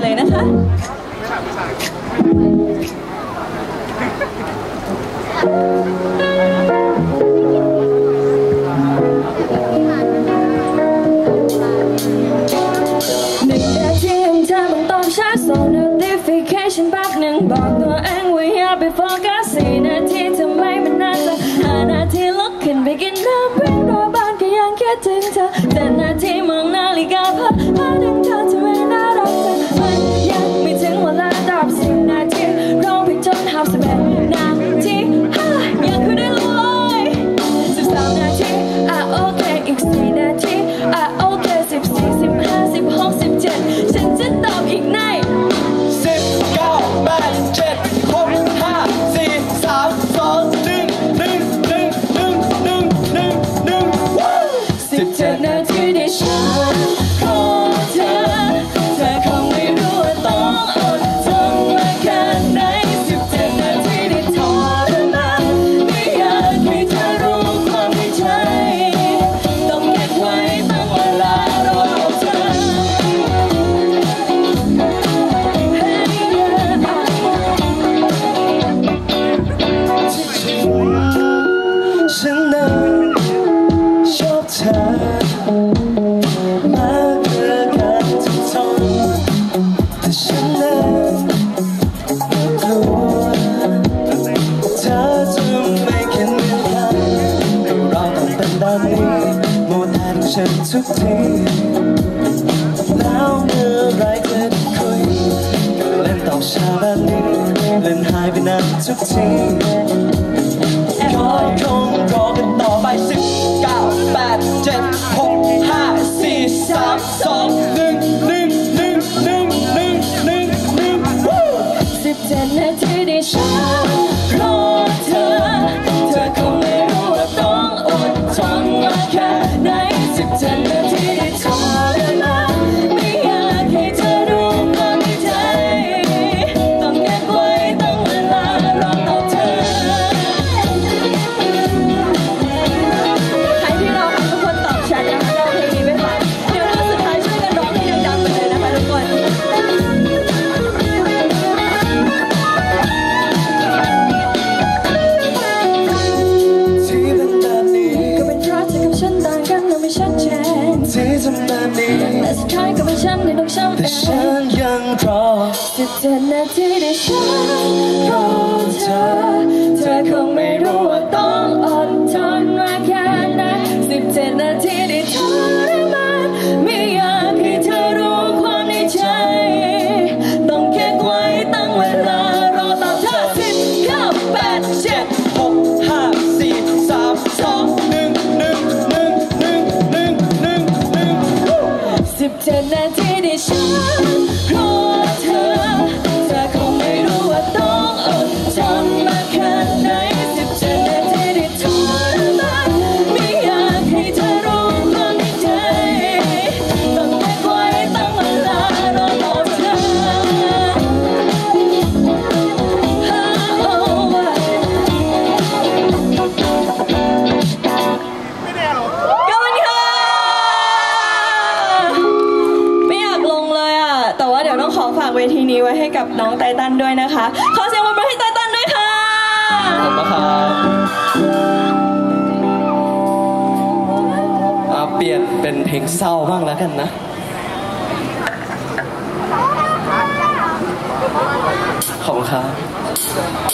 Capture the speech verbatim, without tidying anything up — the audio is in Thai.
เลยนะคะส่ง notification แป๊บหนึ่งบอกตัวเองว่าอย่าไปโฟกัสสี่นาทีทำไมมันนานจังห้านาทีลุกขึ้นไปกินน้ำเพื่อนรอบ้านก็ยังคิดถึงเธอเจ็ดนาทีมองนาฬิกาพับพาถึงเธอทำไมน่ารักจังมันยังไม่ถึงเวลาตอบสิบนาทีร้องเพลงจนหับสิบเอ็ดนาทีฮ่ายังคุยได้เลยสิบสามนาทีอ่ะโอเคอีกสี่นาทีอ่ะโอเคสิบสี่สิบห้าสิบหกสิบเจ็ดฉันจะตอบอีกในนาทีที่ฉันรอเธอเธอคงไม่รู้ว่าต้องอดทนมาแค่ไหนสิบเจ็ดนาทีที่ทรมานไม่อยากให้เธอรู้ความในใจต้องเก็บไว้ตั้งเวลารอเธอฉันนั้นชอบเธอมาเพื่อการทุกทนแต่ฉันนั้นกลัวเธอจะไม่เข็นเหมือนกันเราต้องเป็นแบบนี้โมดแอนฉันทุกทีแล้วเมื่อไรเธอจะคุยก็เล่นตอบช้าแบบนี้เล่นหายไปนานทุกทีคอยคงรอกันต่อไปสิบเก้าแปดเจ็ดหกห้าสี่สามสองหนึ่งหนึ่งหนึ่งหนึ่งหนึ่งหนึ่งหนึ่งสิบเจ็ดนาทีที่ฉันรอเธอเธอคงไม่รู้ว่าต้องอดทนมาแค่ไหนสิบเจ็ดนาทีที่ทรมานไม่อยากให้เธอรู้ความในใจต้องเก็บไว้ตั้งเวลารอต่อเธอแต่สุดท้ายก็เป็นฉันที่ต้องช้ำแต่ฉันยังรอสิบเจ็ดนาทีที่ฉันรอเธอเธอคงไม่รู้ว่าต้องอดทนมาแค่ไหนสิบเจ็ดนาทีที่ทรมานไม่อยากให้เธอรู้ความในใจต้องเก็บไว้ตั้งเวลารอตอบเธอสิบเก้าแปดเจ็ดหกห้าสี่สามสองหนึ่งหนึ่งหนึ่งหนึ่งหนึ่งหนึ่งหนึ่งสิบเจ็ดนาทีที่ฉันรอเธอเธอคงไม่รู้ว่าต้องอดทนมาแค่ไหนสิบเจ็ดนาทีที่ทรมานไม่อยากให้เธอรู้ความในใจต้องเก็บไว้ตั้งเวลารอตอบเธอเวทีนี้ไว้ให้กับน้องไตตันด้วยนะคะขอเสียงปรบมือให้ไตตันด้วยค่ะขอบคุณครับเปลี่ยนเป็นเพลงเศร้าบ้างแล้วกันนะขอบคุณครับ